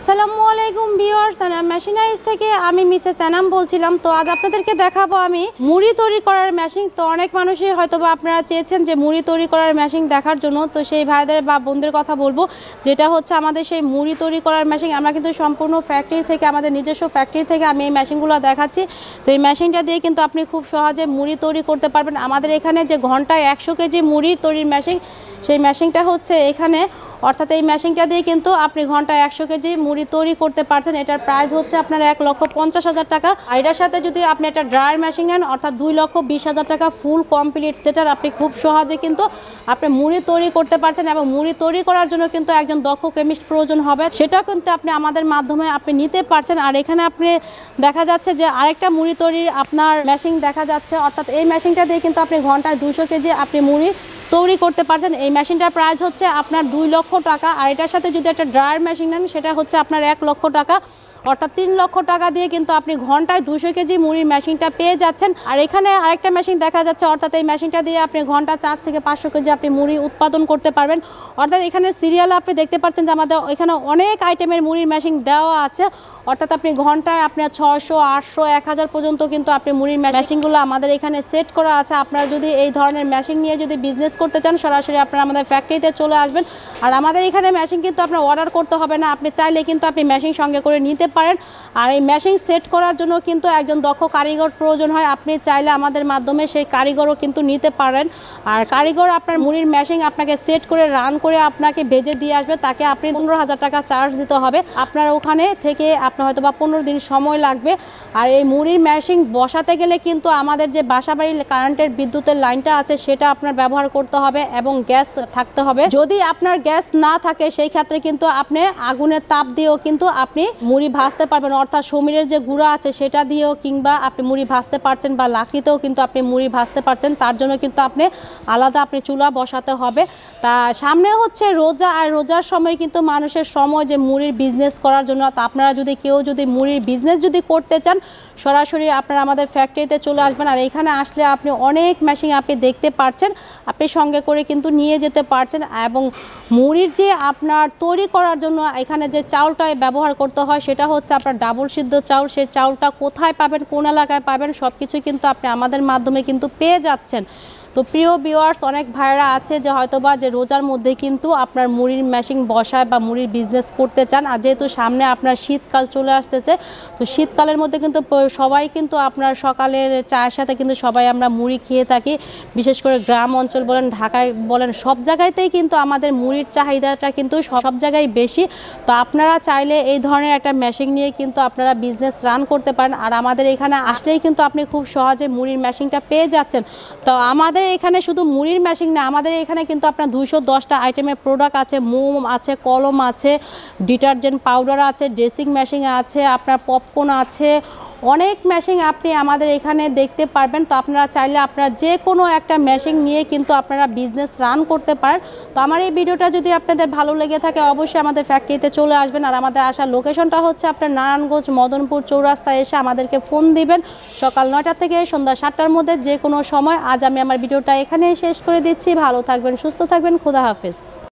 আসসালামু আলাইকুম viewers, Sanam machineries থেকে আমি মিসেস সানাম বলছিলাম। তো আজ আপনাদেরকে দেখাবো আমি মুড়ি তৈরি করার মেশিন। তো অনেক মানুষই হয়তোবা আপনারা চেয়েছেন যে মুড়ি তৈরি করার মেশিন দেখার জন্য। তো সেই ভাইদের বা বোনদের কথা বলবো, যেটা হচ্ছে আমাদের সেই মুড়ি তৈরি করার মেশিন। আমরা কিন্তু সম্পূর্ণ ফ্যাক্টরি থেকে, আমাদের নিজস্ব ফ্যাক্টরি থেকে আমি এই মেশিনগুলো দেখাচ্ছি। তো এই মেশিনটা দিয়ে কিন্তু আপনি খুব সহজে মুড়ি তৈরি করতে পারবেন। আমাদের এখানে যে ঘন্টায় 100 কেজি মুড়ি তৈরির মেশিন, সেই মেশিনটা হচ্ছে এখানে, অর্থাৎ এই মেশিনটা দিয়ে কিন্তু আপনি ঘন্টায় 100 কেজি মুড়ি তৈরি করতে পারছেন। এটার প্রাইস হচ্ছে আপনার 1,50,000 টাকা। আর এটার সাথে যদি আপনি একটা ড্রায়ার মেশিন নেন, অর্থাৎ 2,20,000 টাকা ফুল কমপ্লিট সেটার আপনি খুব সহজে কিন্তু আপনি মুড়ি তৈরি করতে পারছেন। এবং মুড়ি তৈরি করার জন্য কিন্তু একজন দক্ষ কেমিস্ট প্রয়োজন হবে, সেটা কিন্তু আপনি আমাদের মাধ্যমে আপনি নিতে পারছেন। আর এখানে আপনি দেখা যাচ্ছে যে আরেকটা মুড়ি তৈরির আপনার মেশিন দেখা যাচ্ছে, অর্থাৎ এই মেশিনটা দিয়ে কিন্তু আপনি ঘন্টায় 200 কেজি আপনি মুড়ি তৈরি করতে পারছেন। এই মেশিনটার প্রাইস হচ্ছে আপনার 2 লক্ষ টাকা। আর এটার সাথে যদি একটা ড্রায়ার মেশিন নেন, সেটা হচ্ছে আপনার 1 লক্ষ টাকা, অর্থাৎ 3 লক্ষ টাকা দিয়ে কিন্তু আপনি ঘন্টায় 200 কেজি মুড়ির মেশিনটা পেয়ে যাচ্ছেন। আর এখানে আরেকটা মেশিন দেখা যাচ্ছে, অর্থাৎ এই মেশিনটা দিয়ে আপনি ঘন্টা 4 থেকে 500 কেজি আপনি মুড়ি উৎপাদন করতে পারবেন। অর্থাৎ এখানে সিরিয়াল আপনি দেখতে পাচ্ছেন যে আমাদের এখানে অনেক আইটেমের মুড়ির মেশিন দেওয়া আছে। অর্থাৎ আপনি ঘন্টায় আপনার 600, 800, 1000 পর্যন্ত কিন্তু আপনি মুড়ির মেশিনগুলো আমাদের এখানে সেট করা আছে। আপনারা যদি এই ধরনের মেশিন নিয়ে যদি বিজনেস করতে চান, সরাসরি আপনারা আমাদের ফ্যাক্টরিতে চলে আসবেন। আর আমাদের এখানে মেশিন কিন্তু আপনার অর্ডার করতে হবে না, আপনি চাইলে কিন্তু আপনি মেশিন সঙ্গে করে নিতে পারেন। আর এই মেশিন সেট করার জন্য কিন্তু একজন দক্ষ কারিগর প্রয়োজন হয়। আপনি চাইলে আমাদের মাধ্যমে সেই কারিগরও কিন্তু নিতে পারেন। আর কারিগর আপনার মুড়ির মেশিন আপনাকে সেট করে রান করে আপনাকে ভেজে দিয়ে আসবে, তাকে আপনি 15,000 টাকা চার্জ দিতে হবে। আপনার ওখানে থেকে আপনার হয়তো বা 15 দিন সময় লাগবে। আর এই মুড়ির মেশিন বসাতে গেলে কিন্তু আমাদের যে বাসাবাড়ির কারেন্টের বিদ্যুতের লাইনটা আছে, সেটা আপনার ব্যবহার করতে হবে এবং গ্যাস থাকতে হবে। যদি আপনার গ্যাস না থাকে, সেই ক্ষেত্রে কিন্তু আপনি আগুনের তাপ দিয়েও কিন্তু আপনি মুড়ি ভাজতে পারবেন। অর্থাৎ সমীরের যে গুঁড়া আছে সেটা দিয়েও কিংবা আপনি মুড়ি ভাজতে পারছেন, বা লাকড়িতেও কিন্তু আপনি মুড়ি ভাজতে পারছেন। তার জন্য কিন্তু আপনি আলাদা আপনি চুলা বসাতে হবে। তা সামনে হচ্ছে রোজা, আর রোজার সময় কিন্তু মানুষের সময় যে মুড়ির বিজনেস করার জন্য। তা আপনারা যদি কেউ যদি মুড়ির বিজনেস যদি করতে চান, সরাসরি আপনারা আমাদের ফ্যাক্টরিতে চলে আসবেন। আর এখানে আসলে আপনি অনেক মেশিন আপনি দেখতে পাচ্ছেন, আপনি সঙ্গে করে কিন্তু নিয়ে যেতে পারছেন। এবং মুড়ির যে আপনার তৈরি করার জন্য এখানে যে চাউলটা ব্যবহার করতে হয়, সেটা হচ্ছে আপনার ডাবল সিদ্ধ চাউল। সেই চাউলটা কোথায় পাবেন, কোন এলাকায় পাবেন, সব কিছুই কিন্তু আপনি আমাদের মাধ্যমে কিন্তু পেয়ে যাচ্ছেন। তো প্রিয় ভিউয়ার্স, অনেক ভাইরা আছে যে হয়তোবা যে রোজার মধ্যে কিন্তু আপনার মুড়ির মেশিন বসায় বা মুড়ির বিজনেস করতে চান। আর যেহেতু সামনে আপনার শীতকাল চলে আসতেছে, তো শীতকালের মধ্যে কিন্তু সবাই কিন্তু আপনার সকালের চায়ের সাথে কিন্তু সবাই আমরা মুড়ি খেয়ে থাকি। বিশেষ করে গ্রাম অঞ্চল বলেন, ঢাকায় বলেন, সব জায়গাতেই কিন্তু আমাদের মুড়ির চাহিদাটা কিন্তু সব জায়গায় বেশি। তো আপনারা চাইলে এই ধরনের একটা মেশিন নিয়ে কিন্তু আপনারা বিজনেস রান করতে পারেন। আর আমাদের এখানে আসলেই কিন্তু আপনি খুব সহজে মুড়ির মেশিনটা পেয়ে যাচ্ছেন। তো আমাদের এখানে শুধু মুড়ির মেশিন না, আমাদের এখানে কিন্তু আপনার 210টা আইটেমের প্রোডাক্ট আছে। মোম আছে, কলম আছে, ডিটারজেন্ট পাউডার আছে, ড্রেসিং মেশিন আছে, আপনার পপকর্ন আছে, অনেক মেশিন আপনি আমাদের এখানে দেখতে পারবেন। তো আপনারা চাইলে আপনারা যে কোনো একটা মেশিন নিয়ে কিন্তু আপনারা বিজনেস রান করতে পারেন। তো আমার এই ভিডিওটা যদি আপনাদের ভালো লেগে থাকে, অবশ্যই আমাদের ফ্যাক্টরিতে চলে আসবেন। আর আমাদের আসার লোকেশনটা হচ্ছে আপনার নারায়ণগঞ্জ মদনপুর চৌরাস্তায় এসে আমাদেরকে ফোন দিবেন সকাল 9টা থেকে সন্ধ্যা 7টার মধ্যে, যে কোনো সময়। আজ আমি আমার ভিডিওটা এখানেই শেষ করে দিচ্ছি। ভালো থাকবেন, সুস্থ থাকবেন, খোদা হাফেজ।